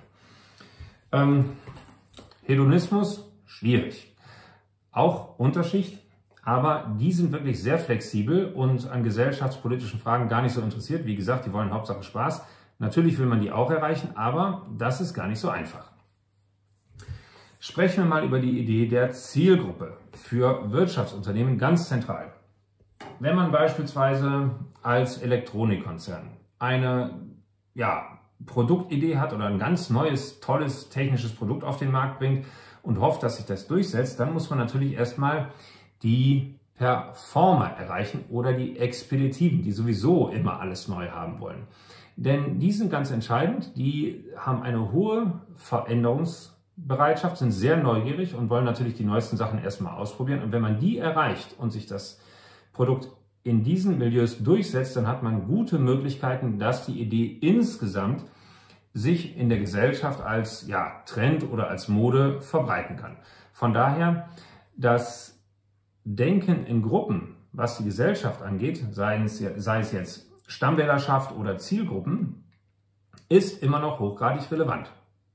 Hedonismus, schwierig. Auch Unterschicht, aber die sind wirklich sehr flexibel und an gesellschaftspolitischen Fragen gar nicht so interessiert. Wie gesagt, die wollen Hauptsache Spaß. Natürlich will man die auch erreichen, aber das ist gar nicht so einfach. Sprechen wir mal über die Idee der Zielgruppe für Wirtschaftsunternehmen, ganz zentral. Wenn man beispielsweise als Elektronikkonzern eine Produktidee hat oder ein ganz neues, tolles technisches Produkt auf den Markt bringt und hofft, dass sich das durchsetzt, dann muss man natürlich erstmal die Performer erreichen oder die Expeditiven, die sowieso immer alles neu haben wollen. Denn die sind ganz entscheidend, die haben eine hohe Veränderungsbereitschaft, sind sehr neugierig und wollen natürlich die neuesten Sachen erstmal ausprobieren. Und wenn man die erreicht und sich das Produkt in diesen Milieus durchsetzt, dann hat man gute Möglichkeiten, dass die Idee insgesamt sich in der Gesellschaft als Trend oder als Mode verbreiten kann. Von daher, das Denken in Gruppen, was die Gesellschaft angeht, sei es jetzt Stammwählerschaft oder Zielgruppen, ist immer noch hochgradig relevant.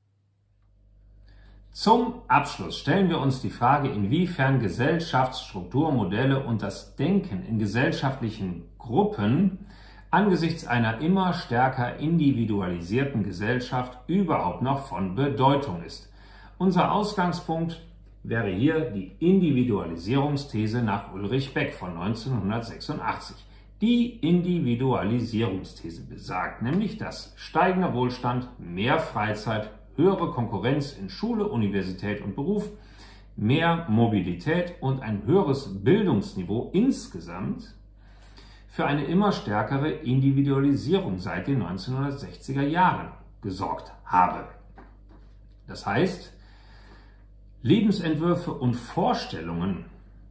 Zum Abschluss stellen wir uns die Frage, inwiefern Gesellschaftsstrukturmodelle und das Denken in gesellschaftlichen Gruppen angesichts einer immer stärker individualisierten Gesellschaft überhaupt noch von Bedeutung ist. Unser Ausgangspunkt wäre hier die Individualisierungsthese nach Ulrich Beck von 1986. Die Individualisierungsthese besagt nämlich, dass steigender Wohlstand, mehr Freizeit, höhere Konkurrenz in Schule, Universität und Beruf, mehr Mobilität und ein höheres Bildungsniveau insgesamt für eine immer stärkere Individualisierung seit den 1960er Jahren gesorgt habe. Das heißt, Lebensentwürfe und Vorstellungen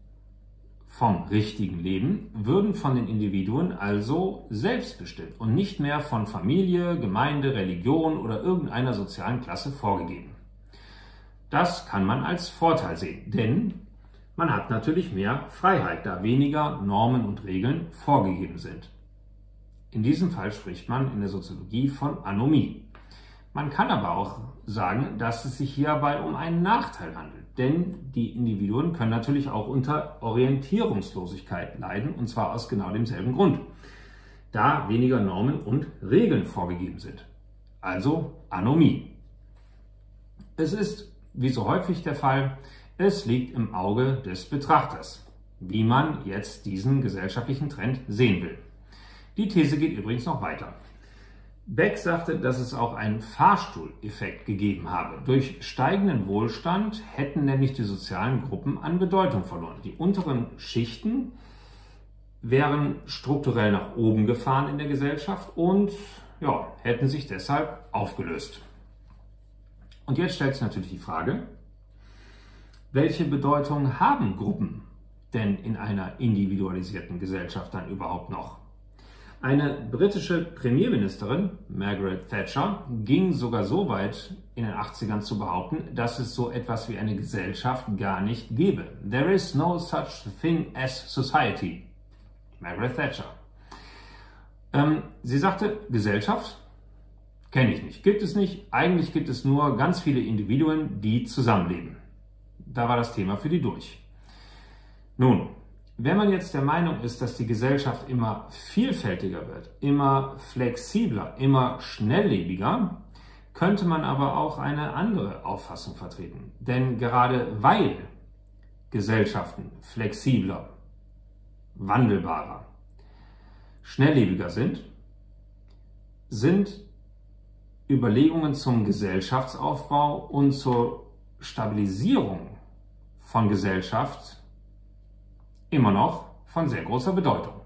vom richtigen Leben würden von den Individuen also selbstbestimmt und nicht mehr von Familie, Gemeinde, Religion oder irgendeiner sozialen Klasse vorgegeben. Das kann man als Vorteil sehen, denn man hat natürlich mehr Freiheit, da weniger Normen und Regeln vorgegeben sind. In diesem Fall spricht man in der Soziologie von Anomie. Man kann aber auch sagen, dass es sich hierbei um einen Nachteil handelt, denn die Individuen können natürlich auch unter Orientierungslosigkeit leiden, und zwar aus genau demselben Grund, da weniger Normen und Regeln vorgegeben sind. Also Anomie. Es ist, wie so häufig der Fall, es liegt im Auge des Betrachters, wie man jetzt diesen gesellschaftlichen Trend sehen will. Die These geht übrigens noch weiter. Beck sagte, dass es auch einen Fahrstuhleffekt gegeben habe. Durch steigenden Wohlstand hätten nämlich die sozialen Gruppen an Bedeutung verloren. Die unteren Schichten wären strukturell nach oben gefahren in der Gesellschaft und hätten sich deshalb aufgelöst. Und jetzt stellt sich natürlich die Frage, welche Bedeutung haben Gruppen denn in einer individualisierten Gesellschaft dann überhaupt noch? Eine britische Premierministerin, Margaret Thatcher, ging sogar so weit in den 80ern zu behaupten, dass es so etwas wie eine Gesellschaft gar nicht gäbe. There is no such thing as society. Margaret Thatcher. Sie sagte, Gesellschaft kenne ich nicht, gibt es nicht. Eigentlich gibt es nur ganz viele Individuen, die zusammenleben. Da war das Thema für die durch. Nun, wenn man jetzt der Meinung ist, dass die Gesellschaft immer vielfältiger wird, immer flexibler, immer schnelllebiger, könnte man aber auch eine andere Auffassung vertreten. Denn gerade weil Gesellschaften flexibler, wandelbarer, schnelllebiger sind Überlegungen zum Gesellschaftsaufbau und zur Stabilisierung von Gesellschaft immer noch von sehr großer Bedeutung.